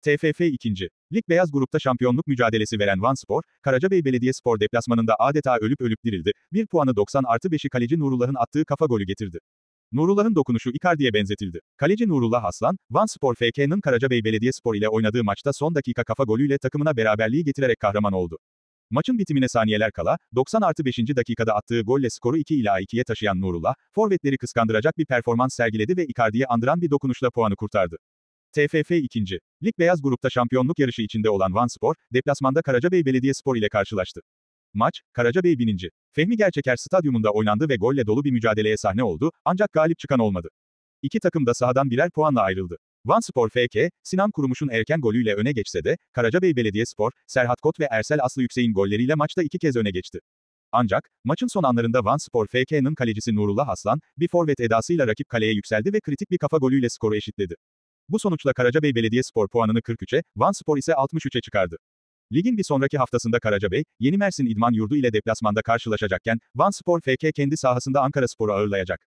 TFF 2. Lig beyaz grupta şampiyonluk mücadelesi veren Vanspor, Karacabey Belediyespor deplasmanında adeta ölüp ölüp dirildi. 1 puanı 90+5'i kaleci Nurullah'ın attığı kafa golü getirdi. Nurullah'ın dokunuşu Icardi'ye benzetildi. Kaleci Nurullah Aslan, Vanspor FK'nın Karacabey Belediyespor ile oynadığı maçta son dakika kafa golüyle takımına beraberliği getirerek kahraman oldu. Maçın bitimine saniyeler kala, 90+5. dakikada attığı golle skoru 2-2'ye taşıyan Nurullah, forvetleri kıskandıracak bir performans sergiledi ve Icardi'ye andıran bir dokunuşla puanı kurtardı. TFF 2. Lig beyaz grupta şampiyonluk yarışı içinde olan Vanspor, deplasmanda Karacabey Belediyespor ile karşılaştı. Maç, Karacabey 1. Fehmi Gerçeker Stadyumunda oynandı ve golle dolu bir mücadeleye sahne oldu, ancak galip çıkan olmadı. İki takım da sahadan birer puanla ayrıldı. Vanspor FK, Sinan Kurumuş'un erken golüyle öne geçse de, Karacabey Belediyespor, Serhat Kot ve Ersel Aslı Yüksek'in golleriyle maçta 2 kez öne geçti. Ancak, maçın son anlarında Vanspor FK'nın kalecisi Nurullah Aslan, bir forvet edasıyla rakip kaleye yükseldi ve kritik bir kafa golüyle skoru eşitledi. Bu sonuçla Karacabey Belediyespor puanını 43'e, Vanspor ise 63'e çıkardı. Ligin bir sonraki haftasında Karacabey, Yeni Mersin İdman Yurdu ile deplasmanda karşılaşacakken, Vanspor FK kendi sahasında Ankaraspor'u ağırlayacak.